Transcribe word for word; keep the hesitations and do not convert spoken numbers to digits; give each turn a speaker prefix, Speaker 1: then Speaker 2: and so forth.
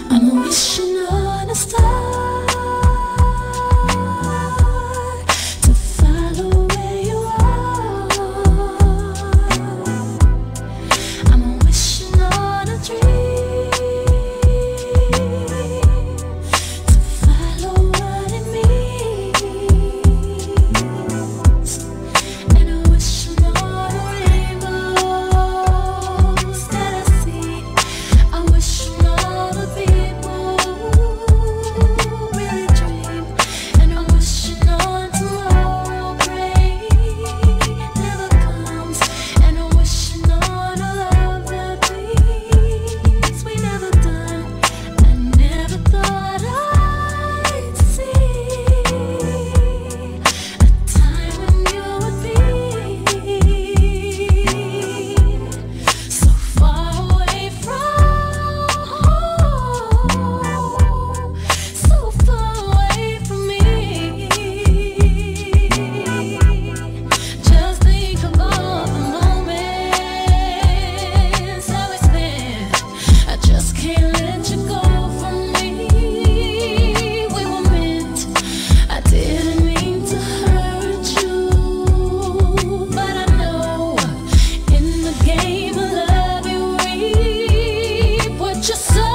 Speaker 1: I'm wishing on a star to follow where you are. I'm wishing on a dream to follow what it means. And I'm wishing on a rainbows that I see. I'm wishing on the people really dream. And I'm wishing on tomorrow rain never comes. And I'm wishing on a love that please we never done. I never thought I'd see a time when you would be so far away from home, so far away from me. Just think of all the moments that we spent. I just can't let you go from me. We were meant. I didn't mean to hurt you, but I know in the game of love you reap what you sow.